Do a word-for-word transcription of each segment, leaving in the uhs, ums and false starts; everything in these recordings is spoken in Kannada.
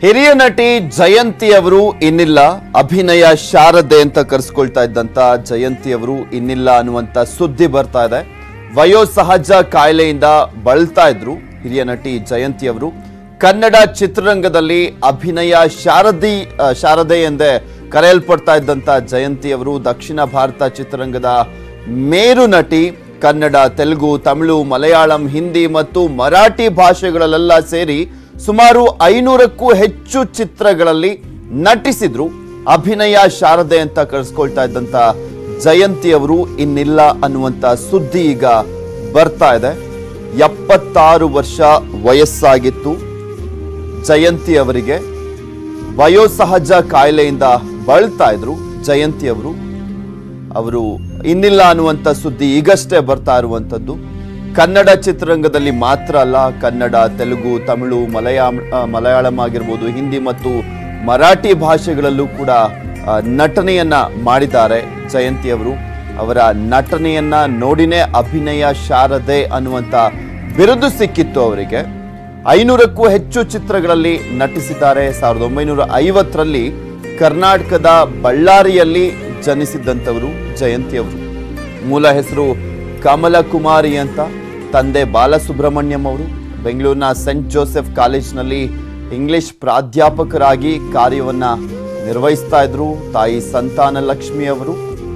ಹಿರಿಯ ನಟಿ ಜಯಂತಿ ಅವರು ಇನ್ನಿಲ್ಲ, ಅಭಿನಯ ಶಾರದೆ ಅಂತ ಕರೆಸ್ಕೊಳ್ತಾ ಇದ್ದಂತ ಜಯಂತಿ ಅವರು ಇನ್ನಿಲ್ಲ ಅನ್ನುವಂತ ಸುದ್ದಿ ಬರ್ತಾ ಇದೆ. ವಯೋಸಹಜ ಕಾಯಿಲೆಯಿಂದ ಬಳಲ್ತಾ ಇದ್ರು ಹಿರಿಯ ನಟಿ ಜಯಂತಿ ಅವರು. ಕನ್ನಡ ಚಿತ್ರರಂಗದಲ್ಲಿ ಅಭಿನಯ ಶಾರದಿ ಶಾರದೆ ಎಂದೇ ಕರೆಯಲ್ಪಡ್ತಾ ಇದ್ದಂತ ಜಯಂತಿ ಅವರು ದಕ್ಷಿಣ ಭಾರತ ಚಿತ್ರರಂಗದ ಮೇರು ನಟಿ. ಕನ್ನಡ, ತೆಲುಗು, ತಮಿಳು, ಮಲಯಾಳಂ, ಹಿಂದಿ ಮತ್ತು ಮರಾಠಿ ಭಾಷೆಗಳಲ್ಲೆಲ್ಲ ಸೇರಿ ಸುಮಾರು ಐನೂರಕ್ಕೂ ಹೆಚ್ಚು ಚಿತ್ರಗಳಲ್ಲಿ ನಟಿಸಿದ್ರು. ಅಭಿನಯ ಶಾರದೆ ಅಂತ ಕರೆಸ್ಕೊಳ್ತಾ ಇದ್ದಂತ ಜಯಂತಿ ಅವರು ಇನ್ನಿಲ್ಲ ಅನ್ನುವಂತ ಸುದ್ದಿ ಈಗ ಬರ್ತಾ ಇದೆ. ಎಪ್ಪತ್ತಾರು ವರ್ಷ ವಯಸ್ಸಾಗಿತ್ತು ಜಯಂತಿ ಅವರಿಗೆ. ವಯೋಸಹಜ ಕಾಯಿಲೆಯಿಂದ ಬಳಲ್ತಾ ಇದ್ರು ಜಯಂತಿ ಅವರು. ಅವರು ಇನ್ನಿಲ್ಲ ಅನ್ನುವಂತ ಸುದ್ದಿ ಈಗಷ್ಟೇ ಬರ್ತಾ ಇರುವಂತದ್ದು. ಕನ್ನಡ ಚಿತ್ರರಂಗದಲ್ಲಿ ಮಾತ್ರ ಅಲ್ಲ, ಕನ್ನಡ, ತೆಲುಗು, ತಮಿಳು, ಮಲಯಾಳಂ ಮಲಯಾಳಂ ಆಗಿರ್ಬೋದು, ಹಿಂದಿ ಮತ್ತು ಮರಾಠಿ ಭಾಷೆಗಳಲ್ಲೂ ಕೂಡ ನಟನೆಯನ್ನ ಮಾಡಿದ್ದಾರೆ ಜಯಂತಿ ಅವರು. ಅವರ ನಟನೆಯನ್ನ ನೋಡಿನೇ ಅಭಿನಯ ಶಾರದೆ ಅನ್ನುವಂತ ಬಿರುದು ಸಿಕ್ಕಿತ್ತು ಅವರಿಗೆ. ಐನೂರಕ್ಕೂ ಹೆಚ್ಚು ಚಿತ್ರಗಳಲ್ಲಿ ನಟಿಸಿದ್ದಾರೆ. ಸಾವಿರದ ಒಂಬೈನೂರ ಐವತ್ತರಲ್ಲಿ ಕರ್ನಾಟಕದ ಬಳ್ಳಾರಿಯಲ್ಲಿ ಜನಿಸಿದ್ದಂಥವರು ಜಯಂತಿ ಅವರು. ಮೂಲ ಹೆಸರು ಕಮಲಕುಮಾರಿ ಅಂತ. ತಂದೆ ಬಾಲಸುಬ್ರಹ್ಮಣ್ಯಂ ಅವರು ಬೆಂಗಳೂರಿನ ಸೆಂಟ್ ಜೋಸೆಫ್ ಕಾಲೇಜ್ನಲ್ಲಿ ಇಂಗ್ಲಿಷ್ ಪ್ರಾಧ್ಯಾಪಕರಾಗಿ ಕಾರ್ಯವನ್ನ ನಿರ್ವಹಿಸ್ತಾ ಇದ್ರು. ತಾಯಿ ಸಂತಾನ ಲಕ್ಷ್ಮಿ ಅವರು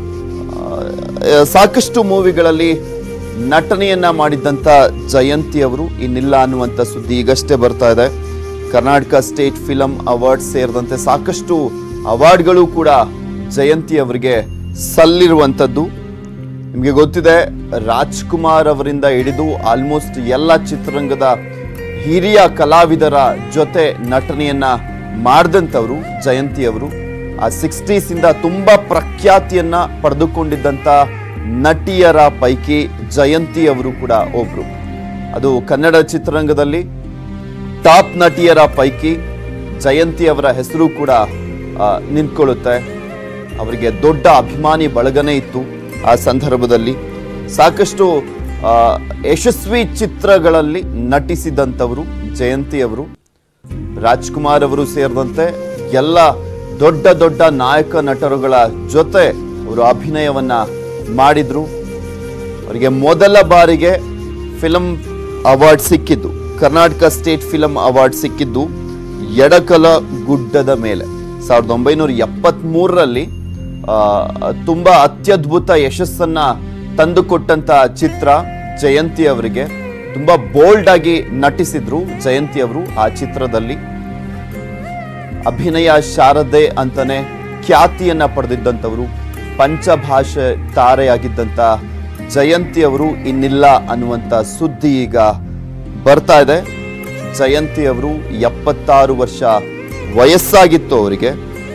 ಸಾಕಷ್ಟು ಮೂವಿಗಳಲ್ಲಿ ನಟನೆಯನ್ನ ಮಾಡಿದ್ದಂತ ಜಯಂತಿ ಅವರು ಇನ್ನಿಲ್ಲ ಅನ್ನುವಂಥ ಸುದ್ದಿ ಈಗಷ್ಟೇ ಬರ್ತಾ ಇದೆ. ಕರ್ನಾಟಕ ಸ್ಟೇಟ್ ಫಿಲಂ ಅವಾರ್ಡ್ ಸೇರಿದಂತೆ ಸಾಕಷ್ಟು ಅವಾರ್ಡ್ಗಳು ಕೂಡ ಜಯಂತಿ ಅವರಿಗೆ ಸಲ್ಲಿರುವಂಥದ್ದು. ನಿಮಗೆ ಗೊತ್ತಿದೆ, ರಾಜ್ಕುಮಾರ್ ಅವರಿಂದ ಹಿಡಿದು ಆಲ್ಮೋಸ್ಟ್ ಎಲ್ಲ ಚಿತ್ರರಂಗದ ಹಿರಿಯ ಕಲಾವಿದರ ಜೊತೆ ನಟನೆಯನ್ನ ಮಾಡಿದಂಥವರು ಜಯಂತಿ ಅವರು. ಆ ಸಿಕ್ಸ್ಟೀಸ್ ಇಂದ ತುಂಬಾ ಪ್ರಖ್ಯಾತಿಯನ್ನ ಪಡೆದುಕೊಂಡಿದ್ದಂಥ ನಟಿಯರ ಪೈಕಿ ಜಯಂತಿ ಅವರು ಕೂಡ ಒಬ್ರು. ಅದು ಕನ್ನಡ ಚಿತ್ರರಂಗದಲ್ಲಿ ಟಾಪ್ ನಟಿಯರ ಪೈಕಿ ಜಯಂತಿ ಅವರ ಹೆಸರು ಕೂಡ ನಿಂತ್ಕೊಳ್ಳುತ್ತೆ. ಅವರಿಗೆ ದೊಡ್ಡ ಅಭಿಮಾನಿ ಬಳಗನೇ ಇತ್ತು. ಆ ಸಂದರ್ಭದಲ್ಲಿ ಸಾಕಷ್ಟು ಯಶಸ್ವಿ ಚಿತ್ರಗಳಲ್ಲಿ ನಟಿಸಿದಂಥವರು ಜಯಂತಿ ಅವರು. ರಾಜ್ಕುಮಾರ್ ಅವರು ಸೇರಿದಂತೆ ಎಲ್ಲ ದೊಡ್ಡ ದೊಡ್ಡ ನಾಯಕ ನಟರುಗಳ ಜೊತೆ ಅವರು ಅಭಿನಯವನ್ನ ಮಾಡಿದ್ರು. ಅವರಿಗೆ ಮೊದಲ ಬಾರಿಗೆ ಫಿಲಂ ಅವಾರ್ಡ್ ಸಿಕ್ಕಿದ್ದು, ಕರ್ನಾಟಕ ಸ್ಟೇಟ್ ಫಿಲಂ ಅವಾರ್ಡ್ ಸಿಕ್ಕಿದ್ದು ಎಡಕಲ ಗುಡ್ಡದ ಮೇಲೆ ಸಾವಿರದ ಒಂಬೈನೂರ ಎಪ್ಪತ್ತ್ ಮೂರರಲ್ಲಿ ತುಂಬಾ ಅತ್ಯದ್ಭುತ ಯಶಸ್ಸನ್ನ ತಂದುಕೊಟ್ಟಂತ ಚಿತ್ರ ಜಯಂತಿ ಅವರಿಗೆ. ತುಂಬಾ ಬೋಲ್ಡ್ ಆಗಿ ನಟಿಸಿದ್ರು ಜಯಂತಿ ಅವರು ಆ ಚಿತ್ರದಲ್ಲಿ. ಅಭಿನಯ ಶಾರದೆ ಅಂತಾನೆ ಖ್ಯಾತಿಯನ್ನ ಪಡೆದಿದ್ದಂಥವರು, ಪಂಚಭಾಷೆ ತಾರೆಯಾಗಿದ್ದಂತ ಜಯಂತಿ ಅವರು ಇನ್ನಿಲ್ಲ ಅನ್ನುವಂತ ಸುದ್ದಿ ಈಗ ಬರ್ತಾ ಇದೆ. ಜಯಂತಿ ಅವರು ಎಪ್ಪತ್ತಾರು ವರ್ಷ ವಯಸ್ಸಾಗಿತ್ತು ಅವರಿಗೆ.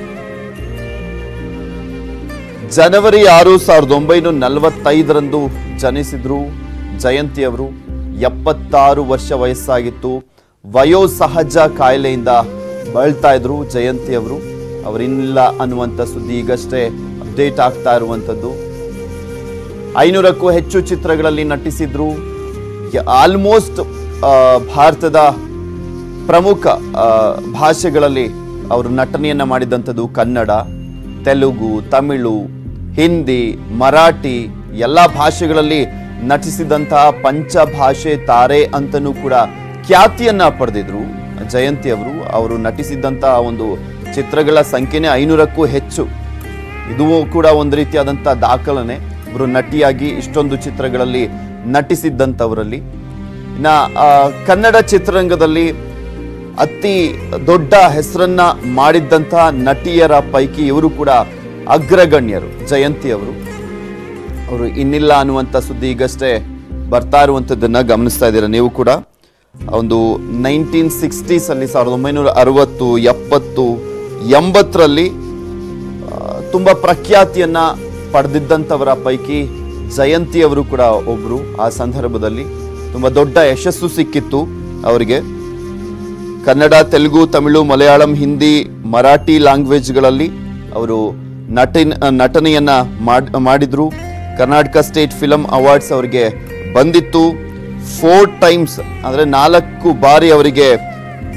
ಜನವರಿ ಆರು ಸಾವಿರದ ಒಂಬೈನೂರ ನಲವತ್ತೈದರಂದು ಜನಿಸಿದ್ರು ಜಯಂತಿ ಅವರು. ಎಪ್ಪತ್ತಾರು ವರ್ಷ ವಯಸ್ಸಾಗಿತ್ತು. ವಯೋಸಹಜ ಕಾಯಿಲೆಯಿಂದ ಬಳಲ್ತಾ ಇದ್ರು ಜಯಂತಿ ಅವರು. ಅವರಿಲ್ಲ ಅನ್ನುವಂಥ ಸುದ್ದಿ ಈಗಷ್ಟೇ ಅಪ್ಡೇಟ್ ಆಗ್ತಾ ಇರುವಂಥದ್ದು. ಐನೂರಕ್ಕೂ ಹೆಚ್ಚು ಚಿತ್ರಗಳಲ್ಲಿ ನಟಿಸಿದ್ರು. ಆಲ್ಮೋಸ್ಟ್ ಭಾರತದ ಪ್ರಮುಖ ಭಾಷೆಗಳಲ್ಲಿ ಅವರು ನಟನೆಯನ್ನ ಮಾಡಿದಂಥದ್ದು ಕನ್ನಡ, ತೆಲುಗು, ತಮಿಳು, ಹಿಂದಿ, ಮರಾಠಿ ಎಲ್ಲ ಭಾಷೆಗಳಲ್ಲಿ ನಟಿಸಿದಂತಹ ಪಂಚಭಾಷೆ ತಾರೆ ಅಂತನೂ ಕೂಡ ಖ್ಯಾತಿಯನ್ನ ಪಡೆದಿದ್ರು ಜಯಂತಿ ಅವರು. ಅವರು ನಟಿಸಿದಂತಹ ಒಂದು ಚಿತ್ರಗಳ ಸಂಖ್ಯೆನೇ ಐನೂರಕ್ಕೂ ಹೆಚ್ಚು. ಇದು ಕೂಡ ಒಂದು ರೀತಿಯಾದಂಥ ದಾಖಲನೆ, ಅವರು ನಟಿಯಾಗಿ ಇಷ್ಟೊಂದು ಚಿತ್ರಗಳಲ್ಲಿ ನಟಿಸಿದ್ದಂಥವರಲ್ಲಿ. ಇನ್ನ ಕನ್ನಡ ಚಿತ್ರರಂಗದಲ್ಲಿ ಅತಿ ದೊಡ್ಡ ಹೆಸರನ್ನ ಮಾಡಿದ್ದಂತಹ ನಟಿಯರ ಪೈಕಿ ಇವರು ಕೂಡ ಅಗ್ರಗಣ್ಯರು ಜಯಂತಿ ಅವರು. ಅವರು ಇನ್ನಿಲ್ಲ ಅನ್ನುವಂಥ ಸುದ್ದಿ ಈಗಷ್ಟೇ ಬರ್ತಾ ಇರುವಂಥದ್ದನ್ನ ಗಮನಿಸ್ತಾ ಇದ್ದೀರಾ ನೀವು ಕೂಡ. ಒಂದು ನೈನ್ಟೀನ್ ಸಿಕ್ಸ್ಟೀಸ್ ಅಲ್ಲಿ ಸಾವಿರದ ಒಂಬೈನೂರ ಅರವತ್ತು, ಎಪ್ಪತ್ತು, ಎಂಬತ್ತರಲ್ಲಿ ತುಂಬಾ ಪ್ರಖ್ಯಾತಿಯನ್ನ ಪಡೆದಿದ್ದಂಥವರ ಪೈಕಿ ಜಯಂತಿ ಅವರು ಕೂಡ ಒಬ್ರು. ಆ ಸಂದರ್ಭದಲ್ಲಿ ತುಂಬಾ ದೊಡ್ಡ ಯಶಸ್ಸು ಸಿಕ್ಕಿತ್ತು ಅವರಿಗೆ. ಕನ್ನಡ, ತೆಲುಗು, ತಮಿಳು, ಮಲಯಾಳಂ, ಹಿಂದಿ, ಮರಾಠಿ ಲ್ಯಾಂಗ್ವೇಜ್ಗಳಲ್ಲಿ ಅವರು ನಟಿ ನಟನೆಯನ್ನ ಮಾಡಿದ್ರು. ಕರ್ನಾಟಕ ಸ್ಟೇಟ್ ಫಿಲಂ ಅವಾರ್ಡ್ಸ್ ಅವರಿಗೆ ಬಂದಿತ್ತು. ಫೋರ್ ಟೈಮ್ಸ್ ಅಂದ್ರೆ ನಾಲ್ಕು ಬಾರಿ ಅವರಿಗೆ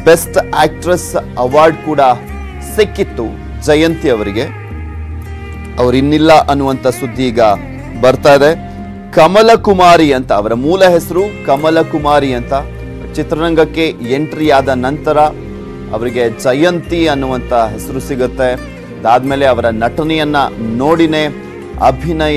ಬೆಸ್ಟ್ ಆಕ್ಟ್ರೆಸ್ ಅವಾರ್ಡ್ ಕೂಡ ಸಿಕ್ಕಿತ್ತು ಜಯಂತಿ ಅವರಿಗೆ. ಅವ್ರು ಇನ್ನಿಲ್ಲ ಅನ್ನುವಂಥ ಸುದ್ದಿ ಈಗ ಬರ್ತಾ ಇದೆ. ಕಮಲ ಕುಮಾರಿ ಅಂತ ಅವರ ಮೂಲ ಹೆಸರು, ಕಮಲ ಕುಮಾರಿ ಅಂತ. ಚಿತ್ರರಂಗಕ್ಕೆ ಎಂಟ್ರಿ ಆದ ನಂತರ ಅವರಿಗೆ ಜಯಂತಿ ಅನ್ನುವಂಥ ಹೆಸರು ಸಿಗುತ್ತೆ. ಅದಾದ್ಮೇಲೆ ಅವರ ನಟನೆಯನ್ನ ನೋಡಿನೇ ಅಭಿನಯ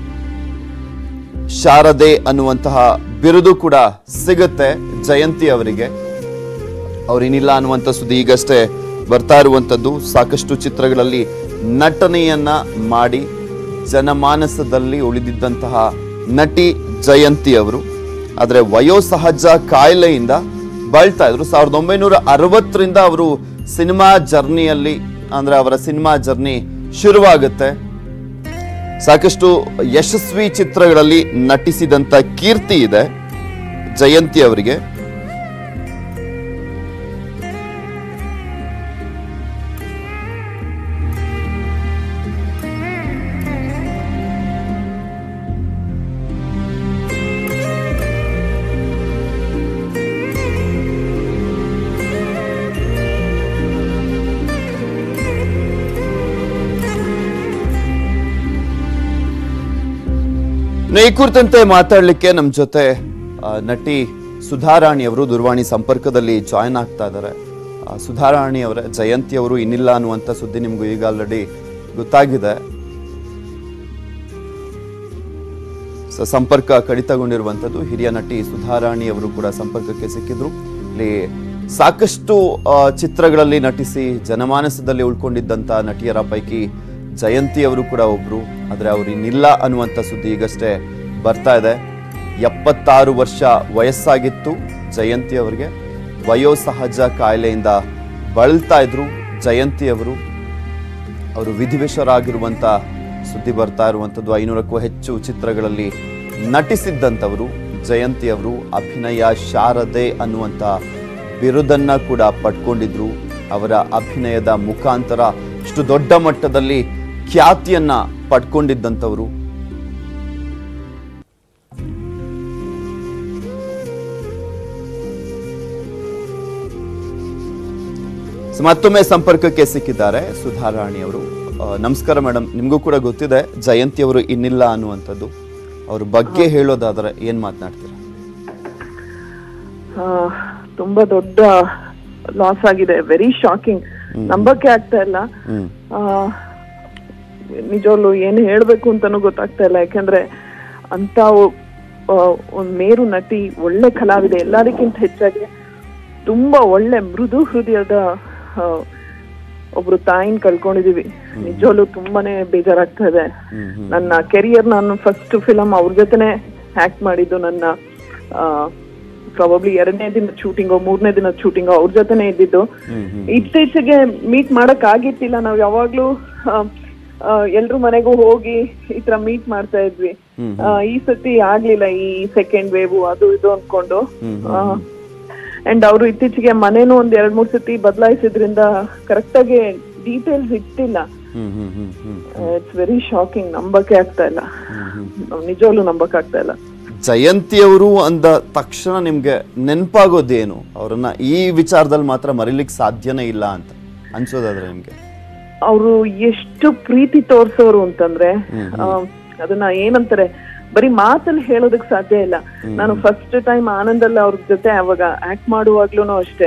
ಶಾರದೆ ಅನ್ನುವಂತಹ ಬಿರುದು ಕೂಡ ಸಿಗುತ್ತೆ ಜಯಂತಿ ಅವರಿಗೆ. ಅವ್ರೇನಿಲ್ಲ ಅನ್ನುವಂಥ ಸುದ್ದಿ ಈಗಷ್ಟೇ ಬರ್ತಾ ಇರುವಂಥದ್ದು. ಸಾಕಷ್ಟು ಚಿತ್ರಗಳಲ್ಲಿ ನಟನೆಯನ್ನ ಮಾಡಿ ಜನಮಾನಸದಲ್ಲಿ ಉಳಿದಿದ್ದಂತಹ ನಟಿ ಜಯಂತಿ ಅವರು. ಆದರೆ ವಯೋಸಹಜ ಕಾಯಿಲೆಯಿಂದ ಬಳಲ್ತಾ ಇದ್ರು. ಸಾವಿರದ ಒಂಬೈನೂರ ಅರವತ್ತರಿಂದ ಅವರು ಸಿನಿಮಾ ಜರ್ನಿಯಲ್ಲಿ, ಅಂದ್ರೆ ಅವರ ಸಿನಿಮಾ ಜರ್ನಿ ಶುರುವಾಗುತ್ತೆ. ಸಾಕಷ್ಟು ಯಶಸ್ವಿ ಚಿತ್ರಗಳಲ್ಲಿ ನಟಿಸಿದಂತ ಕೀರ್ತಿ ಇದೆ ಜಯಂತಿ ಅವರಿಗೆ. ಈ ಕುರಿತಂತೆ ಮಾತಾಡ್ಲಿಕ್ಕೆ ನಮ್ಮ ಜೊತೆ ನಟಿ ಸುಧಾರಾಣಿ ಅವರು ದೂರವಾಣಿ ಸಂಪರ್ಕದಲ್ಲಿ ಜಾಯಿನ್ ಆಗ್ತಾ ಇದ್ದಾರೆ. ಸುಧಾರಾಣಿ ಅವರೇ, ಜಯಂತಿ ಅವರು ಇನ್ನಿಲ್ಲ ಅನ್ನುವಂಥ ಸುದ್ದಿ ನಿಮ್ಗೂ ಈಗ ಆಲ್ರೆಡಿ ಗೊತ್ತಾಗಿದೆ. ಸಂಪರ್ಕ ಕಡಿತಗೊಂಡಿರುವಂಥದ್ದು. ಹಿರಿಯ ನಟಿ ಸುಧಾರಾಣಿ ಅವರು ಕೂಡ ಸಂಪರ್ಕಕ್ಕೆ ಸಿಕ್ಕಿದ್ರು. ಇಲ್ಲಿ ಸಾಕಷ್ಟು ಚಿತ್ರಗಳಲ್ಲಿ ನಟಿಸಿ ಜನಮಾನಸದಲ್ಲಿ ಉಳ್ಕೊಂಡಿದ್ದಂಥ ನಟಿಯರ ಪೈಕಿ ಜಯಂತಿ ಅವರು ಕೂಡ ಒಬ್ರು. ಆದರೆ ಅವ್ರು ಇನ್ನಿಲ್ಲ ಅನ್ನುವಂಥ ಸುದ್ದಿ ಈಗಷ್ಟೇ ಬರ್ತಾ ಇದೆ. ಎಪ್ಪತ್ತಾರು ವರ್ಷ ವಯಸ್ಸಾಗಿತ್ತು ಜಯಂತಿ ಅವರಿಗೆ. ವಯೋಸಹಜ ಕಾಯಿಲೆಯಿಂದ ಬಳಲ್ತಾ ಇದ್ರು ಜಯಂತಿ ಅವರು. ಅವರು ವಿಧಿವಶರಾಗಿರುವಂಥ ಸುದ್ದಿ ಬರ್ತಾ ಇರುವಂಥದ್ದು. ಐನೂರಕ್ಕೂ ಹೆಚ್ಚು ಚಿತ್ರಗಳಲ್ಲಿ ನಟಿಸಿದ್ದಂಥವರು ಜಯಂತಿ ಅವರು. ಅಭಿನಯ ಶಾರದೆ ಅನ್ನುವಂಥ ಬಿರುದನ್ನ ಕೂಡ ಪಡ್ಕೊಂಡಿದ್ರು. ಅವರ ಅಭಿನಯದ ಮುಖಾಂತರ ಇಷ್ಟು ದೊಡ್ಡ ಮಟ್ಟದಲ್ಲಿ ಖ್ಯಾತಿಯನ್ನ ಪಡ್ಕೊಂಡಿದ್ದಂಥವರು. ಮತ್ತೊಮ್ಮೆ ಸಂಪರ್ಕಕ್ಕೆ ಸಿಕ್ಕಿದ್ದಾರೆ ಸುಧಾರಾಣಿ ಅವರು. ನಮಸ್ಕಾರ ಮೇಡಮ್. ನಿಮಗೂ ಕೂಡ ಗೊತ್ತಿದೆ ಜಯಂತಿ ಅವರು ಇನ್ನಿಲ್ಲ ಅನ್ನುವಂಥದ್ದು. ಅವ್ರ ಬಗ್ಗೆ ಹೇಳೋದಾದ್ರೆ ಏನ್ ಮಾತನಾಡ್ತೀರಾ? ತುಂಬಾ ದೊಡ್ಡ ಲಾಸ್ ಆಗಿದೆ. Very shocking. ನಂಬಕ್ಕೆ ಆಗ್ತಾ ಇಲ್ಲ. ನಿಜವಲ್ಲೂ ಏನ್ ಹೇಳ್ಬೇಕು ಅಂತಾನು ಗೊತ್ತಾಗ್ತಾ ಇಲ್ಲ. ಯಾಕಂದ್ರೆ ಅಂತ ಒಂದ್ ಮೇರು ನಟಿ, ಒಳ್ಳೆ ಕಲಾವಿದೆ, ಎಲ್ಲದಕ್ಕಿಂತ ಹೆಚ್ಚಾಗಿ ತುಂಬಾ ಒಳ್ಳೆ ಮೃದು ಹೃದಯದ ಒಬ್ರು ತಾಯಿನ ಕಳ್ಕೊಂಡಿದೀವಿ. ನಿಜವಲ್ಲೂ ತುಂಬಾನೇ ಬೇಜಾರಾಗ್ತಾ ಇದೆ. ನನ್ನ ಕೆರಿಯರ್, ನಾನು ಫಸ್ಟ್ ಫಿಲಮ್ ಅವ್ರ ಜೊತೆನೆ ಆಕ್ಟ್ ಮಾಡಿದ್ದು. ನನ್ನ ಪ್ರಾಬಬ್ಲಿ ಎರಡನೇ ದಿನದ ಶೂಟಿಂಗ್, ಮೂರನೇ ದಿನದ ಶೂಟಿಂಗ್ ಅವ್ರ ಜೊತೆನೆ ಇದ್ದಿದ್ದು. ಇತ್ತೀಚೆಗೆ ಮೀಟ್ ಮಾಡಕ್ ಆಗಿತ್ತಿಲ್ಲ. ನಾವ್ ಯಾವಾಗ್ಲೂ ಎಲ್ರು ಮನೆಗೂ ಹೋಗಿ ಈ ತರ ಮೀಟ್ ಮಾಡ್ತಾ ಇದ್ವಿ. ಈ ಸತಿ ಆಗ್ಲಿಲ್ಲ, ಈ ಸೆಕೆಂಡ್ ವೇವ್ ಅದು ಇದು ಅನ್ಕೊಂಡು. ಅಂಡ್ ಅವರು ಇತ್ತೀಚೆಗೆ ಮನೇನು ಒಂದ್ ಎರಡ್ ಮೂರ್ ಸತಿ ಬದಲಾಯಿಸಿದ್ರಿಂದ ಕರೆಕ್ಟ್ ಆಗಿ ಡೀಟೇಲ್ಸ್ ಇಟ್ಟಿಲ್ಲ. It's very shocking. ನಂಬಕ್ಕೆ ಆಗ್ತಾ ಇಲ್ಲ, ನಿಜವಾಗ್ಲೂ ನಂಬಕ್ ಆಗ್ತಾ ಇಲ್ಲ. ಜಯಂತಿ ಅವರು ಅಂದ ತಕ್ಷಣ ನಿಮ್ಗೆ ನೆನಪಾಗೋದೇನು? ಅವರನ್ನ ಈ ವಿಚಾರದಲ್ಲಿ ಮಾತ್ರ ಮರಿಲಿಕ್ಕೆ ಸಾಧ್ಯನೇ ಇಲ್ಲ ಅಂತ ಅನ್ಸೋದಾದ್ರೆ ನಿಮ್ಗೆ? ಅವರು ಎಷ್ಟು ಪ್ರೀತಿ ತೋರ್ಸೋರು ಅಂತಂದ್ರೆ ಅದನ್ನ ಏನಂತಾರೆ, ಬರೀ ಮಾತಲ್ಲಿ ಹೇಳೋದಕ್ ಸಾಧ್ಯ ಇಲ್ಲ. ನಾನು ಫಸ್ಟ್ ಟೈಮ್ ಆನಂದಲ್ಲ ಅವ್ರ ಜೊತೆ ಅವಾಗ ಆಕ್ಟ್ ಮಾಡುವಾಗ್ಲೂ ಅಷ್ಟೇ,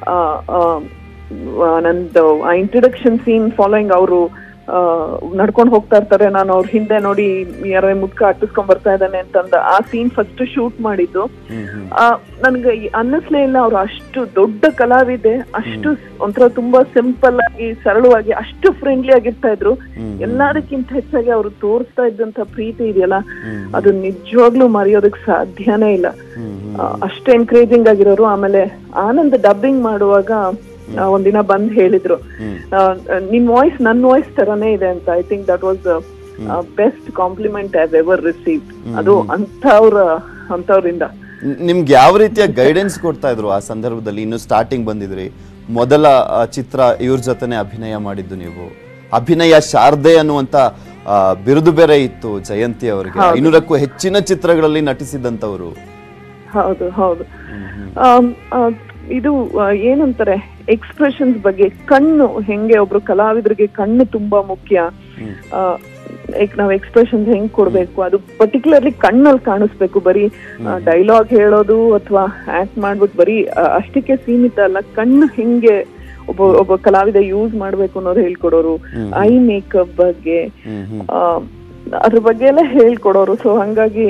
ನಂದು ಆ ಇಂಟ್ರಡಕ್ಷನ್ ಸೀನ್ ಫಾಲೋಯಿಂಗ್ ಅವರು ನಡ್ಕೊಂಡ್ ಹೋಗ್ತಾ ಇರ್ತಾರೆ. ನಾನು ಅವ್ರ ಹಿಂದೆ ನೋಡಿ ಯಾರೋ ಮುದ್ಕ ಅಟ್ಟಿಸ್ಕೊಂಡ್ ಬರ್ತಾ ಇದ್ದಾನೆ ಅಂತಂದ ಆ ಸೀನ್ ಫಸ್ಟ್ ಶೂಟ್ ಮಾಡಿದ್ದು. ನನ್ಗೆ ಅನ್ನಿಸ್ಲೇ ಇಲ್ಲ ಅವ್ರು ಅಷ್ಟು ದೊಡ್ಡ ಕಲಾವಿದೆ, ಅಷ್ಟು ಒಂಥರ ತುಂಬಾ ಸಿಂಪಲ್ ಆಗಿ ಸರಳವಾಗಿ ಅಷ್ಟು ಫ್ರೆಂಡ್ಲಿ ಆಗಿರ್ತಾ ಇದ್ರು. ಎಲ್ಲದಕ್ಕಿಂತ ಹೆಚ್ಚಾಗಿ ಅವ್ರು ತೋರಿಸ್ತಾ ಇದ್ದಂತ ಪ್ರೀತಿ ಇದೆಯಲ್ಲ, ಅದು ನಿಜವಾಗ್ಲೂ ಮರೆಯೋದಕ್ ಸಾಧ್ಯನೇ ಇಲ್ಲ. ಅಷ್ಟು ಎನ್ಕರೇಜಿಂಗ್ ಆಗಿರೋರು. ಆಮೇಲೆ ಆನಂದ್ ಡಬ್ಬಿಂಗ್ ಮಾಡುವಾಗ ಒಂದಿನ ಬಂದ್ ಹೇಳಿದ್ರು, ನಿನ್ ವಾಯ್ಸ್ ನನ್ ವಾಯ್ಸ್ ತರಾನೇ ಇದೆ ಅಂತ. I think that was best compliment I have ever received. ಅದು ಅಂತವ್ರ ಅಂತವ್ರಿಂದ. ನಿಮ್ಗೆ ಯಾವ ರೀತಿಯ ಗೈಡೆನ್ಸ್ ಕೊಡ್ತಾ ಇದ್ರು ಆ ಸಂದರ್ಭದಲ್ಲಿ? ಇನ್ನು ಸ್ಟಾರ್ಟಿಂಗ್ ಬಂದಿದ್ರಿ, ಮೊದಲ ಚಿತ್ರ ಇವ್ರ ಜೊತೆನೆ ಅಭಿನಯ ಮಾಡಿದ್ದು ನೀವು. ಅಭಿನಯ ಶಾರದೆ ಅನ್ನುವಂತ ಬಿರುದು ಬೇರೆ ಇತ್ತು ಜಯಂತಿ ಅವರಿಗೆ. ಐನೂರಕ್ಕೂ ಹೆಚ್ಚಿನ ಚಿತ್ರಗಳಲ್ಲಿ ನಟಿಸಿದಂತವ್ರು. ಹೌದು ಹೌದು. ಇದು ಏನಂತಾರೆ ಎಕ್ಸ್ಪ್ರೆಷನ್ಸ್ ಬಗ್ಗೆ, ಕಣ್ಣು ಹೆಂಗೆ ಒಬ್ರು ಕಲಾವಿದರಿಗೆ ಕಣ್ಣು ತುಂಬಾ ಮುಖ್ಯ. ನಾವ್ ಎಕ್ಸ್ಪ್ರೆಷನ್ಸ್ ಹೆಂಗ್ ಕೊಡ್ಬೇಕು, ಅದು ಪರ್ಟಿಕ್ಯುಲರ್ಲಿ ಕಣ್ಣಲ್ಲಿ ಕಾಣಿಸ್ಬೇಕು. ಬರೀ ಡೈಲಾಗ್ ಹೇಳೋದು ಅಥವಾ ಆಕ್ಟ್ ಮಾಡ್ಬಿಟ್ಟು ಬರೀ ಅಷ್ಟಕ್ಕೆ ಸೀಮಿತ ಅಲ್ಲ, ಕಣ್ಣು ಹೆಂಗೆ ಒಬ್ಬ ಒಬ್ಬ ಕಲಾವಿದ ಯೂಸ್ ಮಾಡ್ಬೇಕು ಅನ್ನೋದು ಹೇಳ್ಕೊಡೋರು. ಐ ಮೇಕಪ್ ಬಗ್ಗೆ ಅದ್ರ ಬಗ್ಗೆ ಎಲ್ಲ ಹೇಳ್ಕೊಡೋರು. ಸೊ ಹಂಗಾಗಿ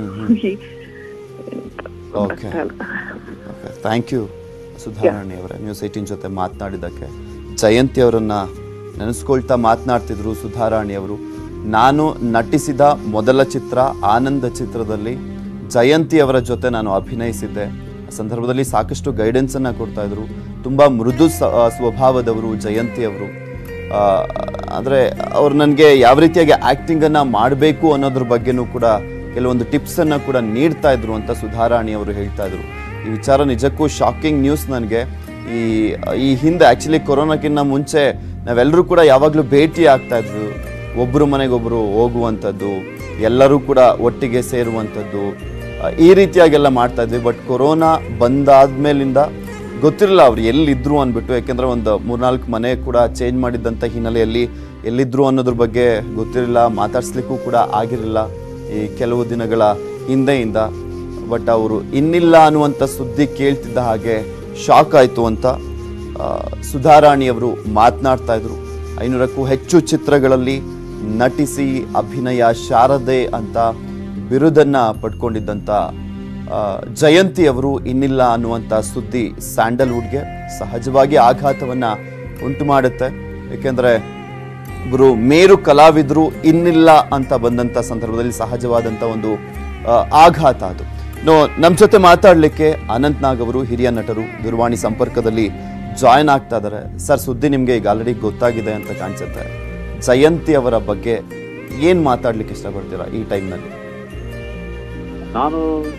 ಥ್ಯಾಂಕ್ ಯು ಸುಧಾರಾಣಿ ಅವರೇ, ನ್ಯೂಸ್ ಏಟೀನ್ ಜೊತೆ ಮಾತನಾಡಿದ್ದಕ್ಕೆ. ಜಯಂತಿ ಅವರನ್ನ ನೆನೆಸ್ಕೊಳ್ತಾ ಮಾತನಾಡ್ತಿದ್ರು ಸುಧಾರಾಣಿ ಅವರು. ನಾನು ನಟಿಸಿದ ಮೊದಲ ಚಿತ್ರ ಆನಂದ ಚಿತ್ರದಲ್ಲಿ ಜಯಂತಿ ಅವರ ಜೊತೆ ನಾನು ಅಭಿನಯಿಸಿದ್ದೆ. ಆ ಸಂದರ್ಭದಲ್ಲಿ ಸಾಕಷ್ಟು ಗೈಡೆನ್ಸ್ ಅನ್ನ ಕೊಡ್ತಾ ಇದ್ರು. ತುಂಬಾ ಮೃದು ಸ್ವಭಾವದವರು ಜಯಂತಿ ಅವರು. ಅಂದ್ರೆ ಅವ್ರು ನನಗೆ ಯಾವ ರೀತಿಯಾಗಿ ಆಕ್ಟಿಂಗ್ ಅನ್ನ ಮಾಡಬೇಕು ಅನ್ನೋದ್ರ ಬಗ್ಗೆನೂ ಕೂಡ ಕೆಲವೊಂದು ಟಿಪ್ಸ್ ಅನ್ನ ಕೂಡ ನೀಡ್ತಾ ಇದ್ರು ಅಂತ ಸುಧಾರಾಣಿ ಅವರು ಹೇಳ್ತಾ ಇದ್ರು. ಈ ವಿಚಾರ ನಿಜಕ್ಕೂ ಶಾಕಿಂಗ್ ನ್ಯೂಸ್ ನನಗೆ. ಈ ಈ ಹಿಂದೆ ಆಕ್ಚುಲಿ ಕೊರೋನಾಕ್ಕಿಂತ ಮುಂಚೆ ನಾವೆಲ್ಲರೂ ಕೂಡ ಯಾವಾಗಲೂ ಭೇಟಿ ಆಗ್ತಾ ಇದ್ವಿ, ಒಬ್ಬರು ಮನೆಗೊಬ್ಬರು ಹೋಗುವಂಥದ್ದು, ಎಲ್ಲರೂ ಕೂಡ ಒಟ್ಟಿಗೆ ಸೇರುವಂಥದ್ದು, ಈ ರೀತಿಯಾಗೆಲ್ಲ ಮಾಡ್ತಾ ಇದ್ವಿ. ಬಟ್ ಕೊರೋನಾ ಬಂದಾದ್ಮೇಲಿಂದ ಗೊತ್ತಿರಲಿಲ್ಲ ಅವ್ರು ಎಲ್ಲಿದ್ರು ಅಂದ್ಬಿಟ್ಟು. ಯಾಕೆಂದ್ರೆ ಒಂದು ಮೂರ್ನಾಲ್ಕು ಮನೆ ಕೂಡ ಚೇಂಜ್ ಮಾಡಿದ್ದಂಥ ಹಿನ್ನೆಲೆಯಲ್ಲಿ ಎಲ್ಲಿದ್ರು ಅನ್ನೋದ್ರ ಬಗ್ಗೆ ಗೊತ್ತಿರಲಿಲ್ಲ, ಮಾತಾಡ್ಸ್ಲಿಕ್ಕೂ ಕೂಡ ಆಗಿರಲಿಲ್ಲ ಈ ಕೆಲವು ದಿನಗಳ ಹಿಂದೆಯಿಂದ. ಬಟ್ ಅವರು ಇನ್ನಿಲ್ಲ ಅನ್ನುವಂಥ ಸುದ್ದಿ ಕೇಳ್ತಿದ್ದ ಹಾಗೆ ಶಾಕ್ ಆಯಿತು ಅಂತ ಸುಧಾರಾಣಿಯವರು ಮಾತನಾಡ್ತಾ ಇದ್ರು. ಐನೂರಕ್ಕೂ ಹೆಚ್ಚು ಚಿತ್ರಗಳಲ್ಲಿ ನಟಿಸಿ ಅಭಿನಯ ಶಾರದೆ ಅಂತ ಬಿರುದನ್ನ ಪಡ್ಕೊಂಡಿದ್ದಂಥ ಜಯಂತಿ ಅವರು ಇನ್ನಿಲ್ಲ ಅನ್ನುವಂಥ ಸುದ್ದಿ ಸ್ಯಾಂಡಲ್ವುಡ್ಗೆ ಸಹಜವಾಗಿ ಆಘಾತವನ್ನ ಉಂಟು ಮಾಡುತ್ತೆ. ಏಕೆಂದರೆ ಗುರು ಮೇರು ಕಲಾವಿದರು ಇನ್ನಿಲ್ಲ ಅಂತ ಬಂದಂಥ ಸಂದರ್ಭದಲ್ಲಿ ಸಹಜವಾದಂಥ ಒಂದು ಆಘಾತ ಅದು. ನೋ ನಮ್ಮ ಜೊತೆ ಮಾತಾಡಲಿಕ್ಕೆ ಅನಂತ್ ನಾಗ್ ಅವರು ಹಿರಿಯ ನಟರು ದೂರವಾಣಿ ಸಂಪರ್ಕದಲ್ಲಿ ಜಾಯ್ನ್ ಆಗ್ತಾ ಇದ್ದಾರೆ. ಸರ್, ಸುದ್ದಿ ನಿಮಗೆ ಈಗ ಆಲ್ರೆಡಿ ಗೊತ್ತಾಗಿದೆ ಅಂತ ಕಾಣಿಸುತ್ತೆ. ಜಯಂತಿ ಅವರ ಬಗ್ಗೆ ಏನ್ ಮಾತಾಡ್ಲಿಕ್ಕೆ ಇಷ್ಟಪಡ್ತೀರಾ ಈ ಟೈಮ್ನಲ್ಲಿ? ನಾನು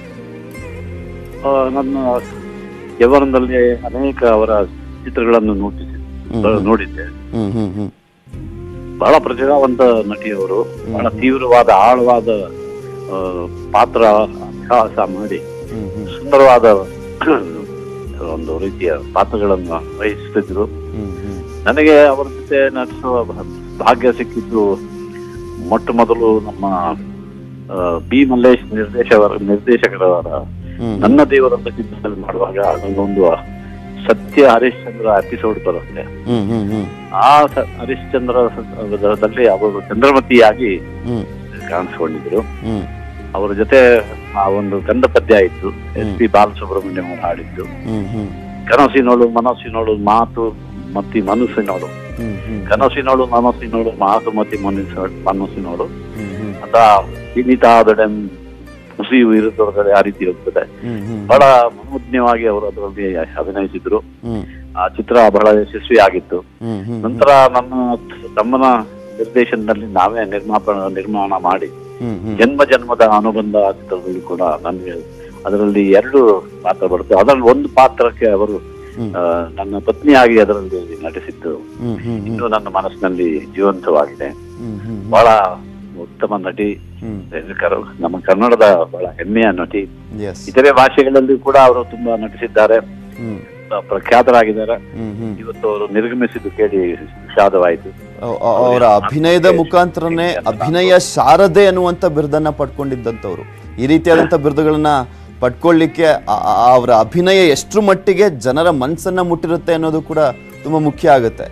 ನನ್ನ ಯವರದಲ್ಲಿ ಅನೇಕ ಅವರ ಚಿತ್ರಗಳನ್ನು ನೋಟಿಸಿ ನೋಡಿದ್ದೆ. ಬಹಳ ಪ್ರತಿಭಾವಂತ ನಟಿಯವರು, ಬಹಳ ತೀವ್ರವಾದ ಆಳವಾದ ಪಾತ್ರ ಅಭ್ಯಾಸ ಮಾಡಿ ಸುಂದರವಾದ ಒಂದು ರೀತಿಯ ಪಾತ್ರಗಳನ್ನು ವಹಿಸುತ್ತಿದ್ರು. ನನಗೆ ಅವರ ಜೊತೆ ನಟಿಸುವ ಭಾಗ್ಯ ಸಿಕ್ಕಿದ್ದು ಮೊಟ್ಟ ಮೊದಲು ನಮ್ಮ ಬಿ ಮಲ್ಲೇಶ್ ನಿರ್ದೇಶಕರ ನಿರ್ದೇಶಕರವರ ನನ್ನ ದೇವರಂತ ಚಿತ್ರದಲ್ಲಿ ಮಾಡುವಾಗ ಅದೊಂದು ಸತ್ಯ ಹರಿಶ್ಚಂದ್ರ ಎಪಿಸೋಡ್ ಬರುತ್ತೆ. ಆ ಹರಿಶ್ಚಂದ್ರದಲ್ಲಿ ಅವರು ಚಂದ್ರಮತಿಯಾಗಿ ಕಾಣಿಸ್ಕೊಂಡಿದ್ರು. ಅವರ ಜೊತೆ ಆ ಒಂದು ಗಂಧ ಪದ್ಯ ಇತ್ತು, ಎಸ್ ಪಿ ಬಾಲಸುಬ್ರಹ್ಮಣ್ಯಂ ಅವರು ಹಾಡಿದ್ದು. ಕನಸಿನೋಳು ಮನಸ್ಸಿನೋಳು ಮಾತು ಮತ್ತಿ ಮನಸ್ಸಿನೋಳು, ಕನಸಿನೋಳು ಮನಸ್ಸಿನೋಳು ಮಾತು ಮತ್ತಿ ಮನಸ್ಸು ಮನಸ್ಸಿನೋಳು ಅಂತ ಇನ್ನಿತಾದೊಡೆ ಮುಸಿಯು ಇರುತ್ತೊಳಗಡೆ ಆ ರೀತಿ ಹೋಗ್ತದೆ. ಬಹಳ ಮನೋಜ್ಞವಾಗಿ ಅವರು ಅದರಲ್ಲಿ ಅಭಿನಯಿಸಿದ್ರು. ಆ ಚಿತ್ರ ಬಹಳ ಯಶಸ್ವಿ ಆಗಿತ್ತು. ನಂತರ ನನ್ನ ತಮ್ಮನ ನಿರ್ದೇಶನದಲ್ಲಿ ನಾವೇ ನಿರ್ಮಾಪನ ನಿರ್ಮಾಣ ಮಾಡಿ ಜನ್ಮ ಜನ್ಮದ ಅನುಬಂಧ ಚಿತ್ರದಲ್ಲಿ ಕೂಡ ನನಗೆ ಅದರಲ್ಲಿ ಎರಡು ಪಾತ್ರ ಬರುತ್ತೆ. ಅದರಲ್ಲಿ ಒಂದು ಪಾತ್ರಕ್ಕೆ ಅವರು ನನ್ನ ಪತ್ನಿಯಾಗಿ ಅದರಲ್ಲಿ ನಟಿಸಿದ್ದು ಇನ್ನು ನನ್ನ ಮನಸ್ಸಿನಲ್ಲಿ ಜೀವಂತವಾಗಿದೆ. ಬಹಳ ಉತ್ತಮ ನಟಿ, ನಮ್ಮ ಕನ್ನಡದ ಬಹಳ ಹೆಮ್ಮೆಯ ನಟಿ. ಇತರೆ ಭಾಷೆಗಳಲ್ಲಿ ಕೂಡ ಅವರು ತುಂಬಾ ನಟಿಸಿದ್ದಾರೆ, ಪ್ರಖ್ಯಾತರಾಗಿದ್ದಾರೆ. ಇವತ್ತು ಅವರು ನಿರ್ಗಮಿಸಿದ್ದು ಕೇಳಿ ವಿಷಾದವಾಯಿತು. ಅವರ ಅಭಿನಯದ ಮುಖಾಂತರನೇ ಅಭಿನಯ ಶಾರದೆ ಅನ್ನುವಂತ ಬಿರುದನ್ನ ಪಡ್ಕೊಂಡಿದ್ದಂಥವ್ರು. ಈ ರೀತಿಯಾದಂತ ಬಿರುದುಗಳನ್ನ ಪಡ್ಕೊಳ್ಳಿಕ್ಕೆ ಅವರ ಅಭಿನಯ ಎಷ್ಟರ ಮಟ್ಟಿಗೆ ಜನರ ಮನಸ್ಸನ್ನ ಮುಟ್ಟಿರುತ್ತೆ ಅನ್ನೋದು ಕೂಡ ತುಂಬಾ ಮುಖ್ಯ ಆಗುತ್ತೆ.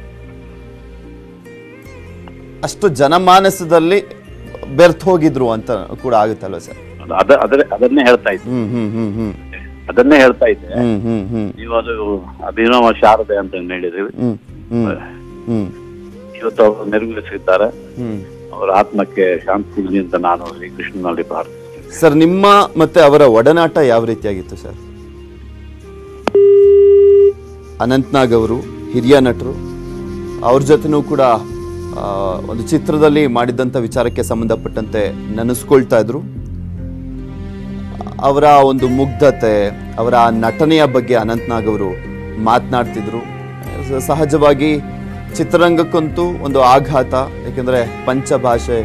ಅಷ್ಟು ಜನಮಾನಸದಲ್ಲಿ ಬೆರ್ತ್ ಹೋಗಿದ್ರು ಅಂತ ಕೂಡ ಆಗುತ್ತಲ್ವ ಸರ್? ಅದನ್ನೇ ಹೇಳ್ತಾ ಇದ್ದೆ ಹ್ಮ್ ಹ್ಮ್ ಹ್ಮ್ ಹ್ಮ್ ಅದನ್ನೇ ಹೇಳ್ತಾ ಇದ್ದೆ ಹ್ಮ್ ಹ್ಮ್ ಹ್ಮ್ ನೀವು ಅದು ಅಭಿನವ ಶಾರದೆ ಅಂತ ಹೇಳಿದ್ರಿ. ಇವತ್ತು ಅವರು ನಿರ್ವಹಿಸಿದ್ದಾರೆ. ಅವರ ಆತ್ಮಕ್ಕೆ ಶಾಂತಿ ಸಿಗಲಿ ಅಂತ ನಾನು ಶ್ರೀ ಕೃಷ್ಣನಲ್ಲಿ ಪ್ರಾರ್ಥಿಸ್ತೇನೆ. ಸರ್, ನಿಮ್ಮ ಮತ್ತೆ ಅವರ ಒಡನಾಟ ಯಾವ ರೀತಿಯಾಗಿತ್ತು ಸರ್? ಅನಂತ್ನಾಗ್ ಅವರು ಹಿರಿಯ ನಟರು, ಅವ್ರ ಜೊತೆನೂ ಕೂಡ ಒಂದು ಚಿತ್ರದಲ್ಲಿ ಮಾಡಿದಂಥ ವಿಚಾರಕ್ಕೆ ಸಂಬಂಧಪಟ್ಟಂತೆ ನೆನೆಸ್ಕೊಳ್ತಾ ಇದ್ರು. ಅವರ ಒಂದು ಮುಗ್ಧತೆ, ಅವರ ನಟನೆಯ ಬಗ್ಗೆ ಅನಂತ್ನಾಗ್ ಅವರು ಮಾತನಾಡ್ತಿದ್ರು. ಸಹಜವಾಗಿ ಚಿತ್ರರಂಗಕ್ಕಂತೂ ಒಂದು ಆಘಾತ, ಯಾಕೆಂದರೆ ಪಂಚಭಾಷೆ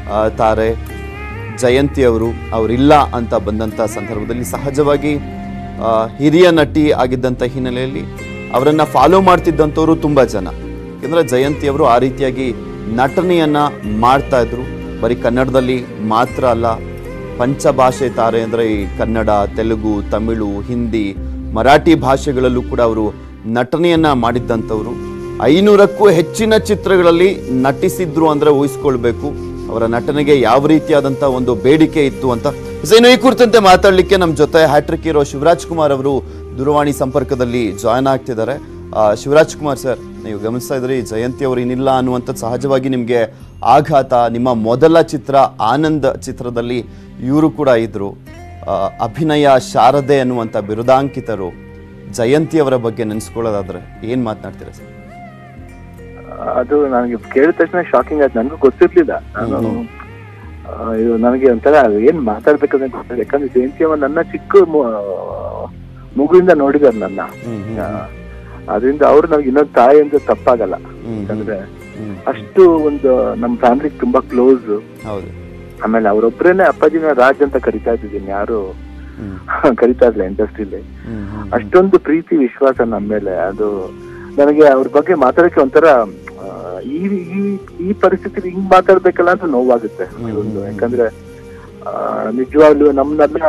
ತಾರೆ ಜಯಂತಿ ಅವರು ಅವರಿಲ್ಲ ಅಂತ ಬಂದಂಥ ಸಂದರ್ಭದಲ್ಲಿ ಸಹಜವಾಗಿ ಆ, ಹಿರಿಯ ನಟಿ ಆಗಿದ್ದಂಥ ಹಿನ್ನೆಲೆಯಲ್ಲಿ ಅವರನ್ನ ಫಾಲೋ ಮಾಡ್ತಿದ್ದಂಥವ್ರು ತುಂಬಾ ಜನ. ಯಾಕಂದ್ರೆ ಜಯಂತಿ ಅವರು ಆ ರೀತಿಯಾಗಿ ನಟನೆಯನ್ನ ಮಾಡ್ತಾ ಇದ್ರು. ಬರೀ ಕನ್ನಡದಲ್ಲಿ ಮಾತ್ರ ಅಲ್ಲ, ಪಂಚಭಾಷೆ ತಾರೆ ಅಂದ್ರೆ ಈ ಕನ್ನಡ, ತೆಲುಗು, ತಮಿಳು, ಹಿಂದಿ, ಮರಾಠಿ ಭಾಷೆಗಳಲ್ಲೂ ಕೂಡ ಅವರು ನಟನೆಯನ್ನ ಮಾಡಿದ್ದಂಥವ್ರು. ಐನೂರಕ್ಕೂ ಹೆಚ್ಚಿನ ಚಿತ್ರಗಳಲ್ಲಿ ನಟಿಸಿದ್ರು ಅಂದ್ರೆ ಊಹಿಸ್ಕೊಳ್ಬೇಕು ಅವರ ನಟನೆಗೆ ಯಾವ ರೀತಿಯಾದಂಥ ಒಂದು ಬೇಡಿಕೆ ಇತ್ತು ಅಂತ. ಇನ್ನು ಈ ಕುರಿತಂತೆ ಮಾತಾಡಲಿಕ್ಕೆ ನಮ್ಮ ಜೊತೆ ಹ್ಯಾಟ್ರಿಕ್ ಹೀರೋ ಶಿವರಾಜ್ ಕುಮಾರ್ ಅವರು ದೂರವಾಣಿ ಸಂಪರ್ಕದಲ್ಲಿ ಜಾಯ್ನ್ ಆಗ್ತಿದ್ದಾರೆ. ಶಿವರಾಜ್ ಕುಮಾರ್ ಸರ್, ನೀವು ಗಮನಿಸ್ತಾ ಇದ್ರಿ ಜಯಂತಿ ಅವರು ಇನ್ನಿಲ್ಲ ಅನ್ನುವಂಥದ್ದು ಸಹಜವಾಗಿ ನಿಮಗೆ ಆಘಾತ. ನಿಮ್ಮ ಮೊದಲ ಚಿತ್ರ ಆನಂದ್ ಚಿತ್ರದಲ್ಲಿ ಇವರು ಕೂಡ ಇದ್ರು. ಅಭಿನಯ ಶಾರದೆ ಅನ್ನುವಂಥ ಬಿರುದಾಂಕಿತರು. ಜಯಂತಿ ಅವರ ಬಗ್ಗೆ ನೆನೆಸ್ಕೊಳ್ಳೋದಾದ್ರೆ ಏನ್ ಮಾತನಾಡ್ತೀರಾ ಸರ್? ಅದು ನನಗೆ ಕೇಳಿದ ತಕ್ಷಣ ಶಾಕಿಂಗ್ ಆಯ್ತು. ನನಗೂ ಗೊತ್ತಿರ್ಲಿಲ್ಲ. ನಾನು ಇದು ನನಗೆ ಒಂಥರ ಏನ್ ಮಾತಾಡ್ಬೇಕಂತ ಗೊತ್ತಿಲ್ಲ. ಯಾಕಂದ್ರೆ ಜಯಂತಿ ಅವ ನನ್ನ ಚಿಕ್ಕ ಮಗುವಿಂದ ನೋಡಿದಾರೆ ನನ್ನ. ಅದರಿಂದ ಅವ್ರು ನನಗೆ ಇನ್ನೊಂದು ತಾಯಿ ಅಂದ್ರೆ ತಪ್ಪಾಗಲ್ಲ. ಯಾಕಂದ್ರೆ ಅಷ್ಟು ಒಂದು ನಮ್ಮ ಫ್ಯಾಮಿಲಿಗೆ ತುಂಬಾ ಕ್ಲೋಸ್. ಆಮೇಲೆ ಅವ್ರೊಬ್ರೇನೆ ಅಪ್ಪಾಜಿನ ರಾಜ್ ಅಂತ ಕರಿತಾ ಇದ್ದೀನಿ, ಯಾರು ಕರಿತಾ ಇರ್ಲಿಲ್ಲ ಇಂಡಸ್ಟ್ರಿಲಿ. ಅಷ್ಟೊಂದು ಪ್ರೀತಿ ವಿಶ್ವಾಸ ನಮ್ಮ ಮೇಲೆ. ಅದು ನನಗೆ ಅವ್ರ ಬಗ್ಗೆ ಮಾತಾಡಕ್ಕೆ ಒಂಥರ ಈ ಈ ಪರಿಸ್ಥಿತಿ ಹಿಂಗ್ ಮಾತಾಡ್ಬೇಕಲ್ಲ ಅಂತ ನೋವಾಗುತ್ತೆ ಒಂದು. ಯಾಕಂದ್ರೆ ನಿಜವಾಗ್ಲೂ ನಮ್ನೆಲ್ಲ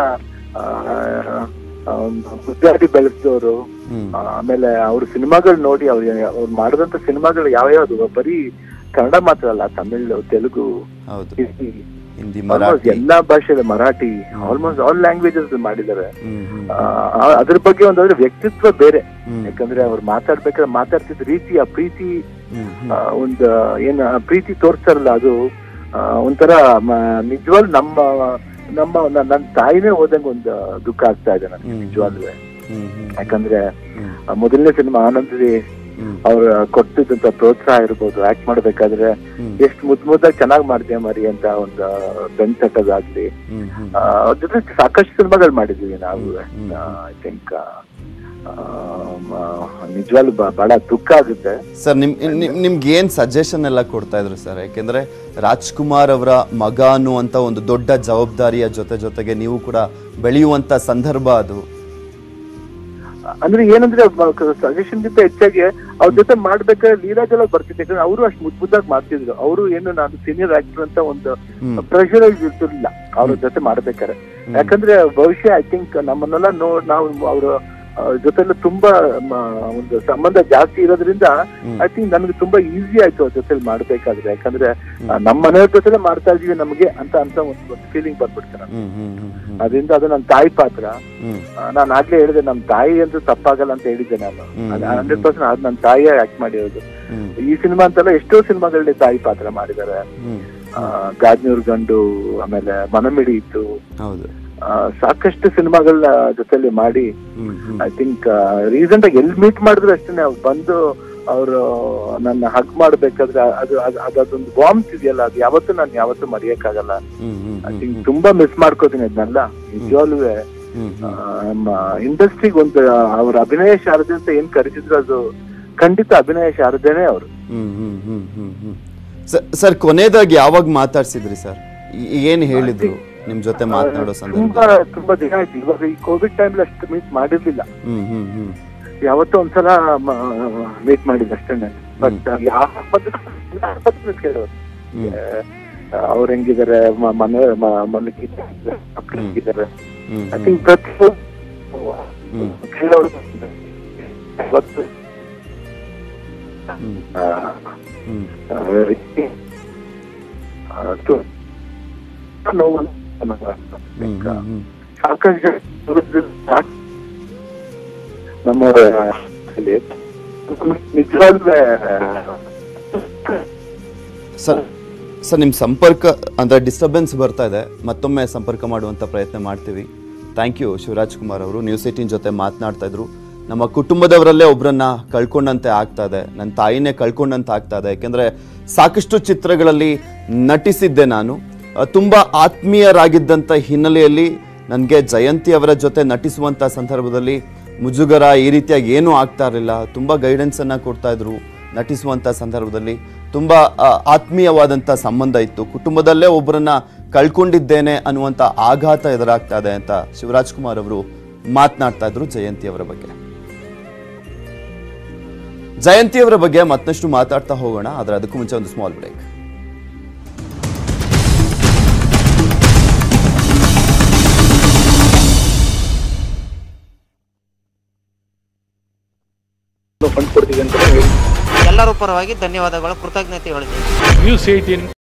ಗುದ್ದಾಡಿ ಬೆಳೆಸಿದವರು. ಆಮೇಲೆ ಅವ್ರ ಸಿನಿಮಾಗಳು ನೋಡಿ ಅವ್ರ ಅವ್ರು ಮಾಡಿದಂತ ಸಿನಿಮಾಗಳು ಯಾವ ಯಾವ್ದು ಬರೀ ಕನ್ನಡ ಮಾತ್ರ ಅಲ್ಲ, ತಮಿಳ್, ತೆಲುಗು, ಹಿಂದಿ, ಎಲ್ಲಾ ಭಾಷೆಗಳ, ಮರಾಠಿ, ಆಲ್ಮೋಸ್ಟ್ ಆಲ್ ಲ್ಯಾಂಗ್ವೇಜಸ್ ಮಾಡಿದ್ದಾರೆ. ಅದ್ರ ಬಗ್ಗೆ ಒಂದಾದ್ರೆ ವ್ಯಕ್ತಿತ್ವ ಬೇರೆ. ಯಾಕಂದ್ರೆ ಅವ್ರು ಮಾತಾಡ್ಬೇಕಾದ್ರೆ ಮಾತಾಡ್ತಿದ್ದ ರೀತಿ, ಆ ಪ್ರೀತಿ, ಒಂದು ಏನ್ ಪ್ರೀತಿ ತೋರ್ಸ್ತಾರಲ್ಲ, ಅದು ಒಂಥರ ನಿಜವಾಗ್ ನಮ್ಮ ನಮ್ಮ ನನ್ನ ತಾಯಿನೇ ಹೋದಂಗ ಒಂದು ದುಃಖ ಆಗ್ತಾ ಇದೆ ನನಗೆ ನಿಜವಾಗ್ಲೂ. ಯಾಕಂದ್ರೆ ಮೊದಲನೇ ಸಿನಿಮಾ ಆನಂದ್ರಿ ಅವ್ರ ಕೊಟ್ಟಿದ್ದಂತ ಪ್ರೋತ್ಸಾಹ ಇರ್ಬೋದು, ಆಕ್ಟ್ ಮಾಡ್ಬೇಕಾದ್ರೆ ಎಷ್ಟು ಮುದ್ ಮುದ್ದಾಗಿ ಚೆನ್ನಾಗ್ ಮಾಡ್ತೀಯ ಮರಿ ಅಂತ ಒಂದು ಬೆನ್ ತಟ್ಟೋದಾಗ್ಲಿ. ಅವ್ರ ಜೊತೆ ಸಾಕಷ್ಟು ಸಿನಿಮಾಗಳು ಮಾಡಿದೀವಿ ನಾವು. ಐ ಥಿಂಕ್ ನಿಜವಾಗ್ಲೂ ಬಹಳ ದುಃಖ ಆಗುತ್ತೆ ಸರ್. ನಿಮ್ ನಿಮ್ಗೆ ಏನ್ ಸಜೆಷನ್ ಎಲ್ಲ ಕೊಡ್ತಾ ಇದ್ರು ಸರ್? ಯಾಕೆಂದ್ರೆ ರಾಜ್ಕುಮಾರ್ ಅವರ ಮಗ ಅನ್ನುವಂತ ಒಂದು ದೊಡ್ಡ ಜವಾಬ್ದಾರಿಯ ಜೊತೆ ಜೊತೆಗೆ ನೀವು ಕೂಡ ಬೆಳೆಯುವಂತ ಸಂದರ್ಭ ಅದು. ಅಂದ್ರೆ ಏನಂದ್ರೆ ಸಜೆಷನ್ ಗಿಂತ ಹೆಚ್ಚಾಗಿ ಅವ್ರ ಜೊತೆ ಮಾಡ್ಬೇಕಾದ್ರೆ ಲೀಲಾಜಲ ಬರ್ತಿದ್ದೆ. ಯಾಕಂದ್ರೆ ಅವರು ಅಷ್ಟು ಮುದ್ ಮುದ್ದಾಗಿ ಮಾಡ್ತಿದ್ರು. ಅವರು ಏನು ನಾನು ಸೀನಿಯರ್ ಆಕ್ಟರ್ ಅಂತ ಒಂದು ಪ್ರೆಷರೈಸ್ ಇರ್ತಿರ್ಲಿಲ್ಲ ಅವ್ರ ಜೊತೆ ಮಾಡ್ಬೇಕಾರೆ. ಯಾಕಂದ್ರೆ ಭವಿಷ್ಯ ಐ ಥಿಂಕ್ ನಮ್ಮನ್ನೆಲ್ಲ ನೋಡ್ ನಾವು ಅವ್ರ ಜೊತೆಲ್ಲ ತುಂಬಾ ಒಂದು ಸಂಬಂಧ ಜಾಸ್ತಿ ಇರೋದ್ರಿಂದ ಐ ಥಿಂಕ್ ನಮ್ಗೆ ತುಂಬಾ ಈಸಿ ಆಯ್ತು ಅವ್ರ ಜೊತೆ ಮಾಡ್ಬೇಕಾದ್ರೆ. ಯಾಕಂದ್ರೆ ನಮ್ಮ ಮನೆಯವ್ರ ಜೊತೆ ಮಾಡ್ತಾ ಇದೀವಿ ನಮ್ಗೆ ಅಂತ ಅಂತ ಒಂದು ಫೀಲಿಂಗ್ ಬಂದ್ಬಿಡ್ತಾರೆ. ಅದರಿಂದ ಅದು ನನ್ನ ತಾಯಿ ಪಾತ್ರ. ನಾನು ಆಗ್ಲೇ ಹೇಳಿದೆ ನಮ್ ತಾಯಿ ಅಂತ ತಪ್ಪಾಗಲ್ಲ ಅಂತ ಹೇಳಿದ್ದೆ ನಾನು. ಹಂಡ್ರೆಡ್ ಪರ್ಸೆಂಟ್ ಅದು ನನ್ನ ತಾಯಿಯೇ ಆಕ್ಟ್ ಮಾಡಿರೋದು. ಈ ಸಿನಿಮಾ ಅಂತೆಲ್ಲ ಎಷ್ಟೋ ಸಿನಿಮಾಗಳಲ್ಲಿ ತಾಯಿ ಪಾತ್ರ ಮಾಡಿದ್ದಾರೆ. ಗಾಜ್ನೂರ್ ಗಂಡು, ಆಮೇಲೆ ಮನಮಿಡಿ ಇತ್ತು, ಸಾಕಷ್ಟು ಸಿನಿಮಾಗಳ ಜೊತೆಲಿ ಮಾಡಿ ಐ ಥಿಂಕ್ ರೀಸೆಂಟ್ ಆಗಿ ಎಲ್ಲಿ ಮೀಟ್ ಮಾಡಿದ್ರು ಅಷ್ಟೇನೆ ಅವ್ರು ಬಂದು ಅವರು ನನ್ನ ಹಗ್ ಮಾಡ್ಬೇಕಾದ್ರೆ ಅದು ಅದೊಂದು ವಾಮ್ಸ್ ಇದೆಯಲ್ಲ, ಅದು ಯಾವತ್ತೂ ನಾನು ಯಾವತ್ತೂ ಮರೆಯಕ್ಕಾಗಲ್ಲ. ಐ ಥಿಂಕ್ ತುಂಬಾ ಮಿಸ್ ಮಾಡ್ಕೋತೀನಿ ಅದನ್ನೆಲ್ಲ ನಿಜವಾಗ್ಲೂ. ನಮ್ಮ ಇಂಡಸ್ಟ್ರಿಗೆ ಒಂದು ಅವ್ರ ಅಭಿನಯ ಶಾರದೆ ಅಂತ ಏನ್ ಕರಿತಿದ್ರು ಅದು ಖಂಡಿತ ಅಭಿನಯ ಶಾರದೇನೆ ಅವರು. ಸರ್, ಕೊನೆಯದಾಗಿ ಯಾವಾಗ ಮಾತಾಡ್ಸಿದ್ರಿ ಸರ್? ಏನ್ ಹೇಳಿದ್ರು ನಿಮ್ ಜೊತೆ ಮಾತನಾಡೋ ಸಂದರ್ಭ? ತುಂಬಾ ತುಂಬಾ ದಿನ ಆಯ್ತು. ಇವಾಗ ಈ ಕೋವಿಡ್ ಟೈಮ್ ಅಷ್ಟು ಮೀಟ್ ಮಾಡಿರ್ಲಿಲ್ಲ. ಯಾವತ್ತೋ ಒಂದ್ಸಲ ಮೀಟ್ ಮಾಡಿದ್ ಅಷ್ಟೇನೆ. ಬಟ್ ಕೇಳೋರು ಅವ್ರ ಹೆಂಗಿದ್ದಾರೆ, ಮನೆ ಮಲಗಿದ್ದಾರೆ. ಐ ಥಿಂಕ್ ಪ್ರತಿಯೊಂದು ಕೇಳೋರು ನೋವು ಸಾಕಷ್ಟು ನಮ್ಮ ನಿಜವಾಗ್ಲೂ. ಸರ್ ಸರ್ ನಿಮ್ಮ ಸಂಪರ್ಕ ಅಂದ್ರೆ ಡಿಸ್ಟರ್ಬೆನ್ಸ್ ಬರ್ತಾ ಇದೆ, ಮತ್ತೊಮ್ಮೆ ಸಂಪರ್ಕ ಮಾಡುವಂತ ಪ್ರಯತ್ನ ಮಾಡ್ತೀವಿ. ಥ್ಯಾಂಕ್ ಯು ಶಿವರಾಜ್ ಕುಮಾರ್ ಅವರು. ನ್ಯೂಸ್ ಏಟೀನ್ ಜೊತೆ ಮಾತನಾಡ್ತಾ ಇದ್ರು. ನಮ್ಮ ಕುಟುಂಬದವರಲ್ಲೇ ಒಬ್ಬರನ್ನ ಕಳ್ಕೊಂಡಂತೆ ಆಗ್ತಾ ಇದೆ, ನನ್ನ ತಾಯಿನೇ ಕಳ್ಕೊಂಡಂತೆ ಆಗ್ತಾ ಇದೆ. ಯಾಕೆಂದ್ರೆ ಸಾಕಷ್ಟು ಚಿತ್ರಗಳಲ್ಲಿ ನಟಿಸಿದ್ದೆ ನಾನು. ತುಂಬ ಆತ್ಮೀಯರಾಗಿದ್ದಂಥ ಹಿನ್ನೆಲೆಯಲ್ಲಿ ನನಗೆ ಜಯಂತಿ ಅವರ ಜೊತೆ ನಟಿಸುವಂಥ ಸಂದರ್ಭದಲ್ಲಿ ಮುಜುಗರ ಈ ರೀತಿಯಾಗಿ ಏನೂ ಆಗ್ತಾ ಇರಲಿಲ್ಲ. ತುಂಬ ಗೈಡೆನ್ಸನ್ನು ಕೊಡ್ತಾ ಇದ್ರು. ನಟಿಸುವಂಥ ಸಂದರ್ಭದಲ್ಲಿ ತುಂಬ ಆತ್ಮೀಯವಾದಂಥ ಸಂಬಂಧ ಇತ್ತು. ಕುಟುಂಬದಲ್ಲೇ ಒಬ್ಬರನ್ನ ಕಳ್ಕೊಂಡಿದ್ದೇನೆ ಅನ್ನುವಂಥ ಆಘಾತ ಎದುರಾಗ್ತಾ ಇದೆ ಅಂತ ಶಿವರಾಜ್ ಕುಮಾರ್ ಅವರು ಮಾತನಾಡ್ತಾ ಇದ್ರು ಜಯಂತಿ ಅವರ ಬಗ್ಗೆ. ಜಯಂತಿ ಅವರ ಬಗ್ಗೆ ಮತ್ತಷ್ಟು ಮಾತಾಡ್ತಾ ಹೋಗೋಣ, ಆದ್ರೆ ಅದಕ್ಕೂ ಮುಂಚೆ ಒಂದು ಸ್ಮಾಲ್ ಬ್ರೇಕ್. ಎಲ್ಲರ ಪರವಾಗಿ ಧನ್ಯವಾದಗಳು, ಕೃತಜ್ಞತೆ ಹೇಳ್ತೀನಿ. News eighteen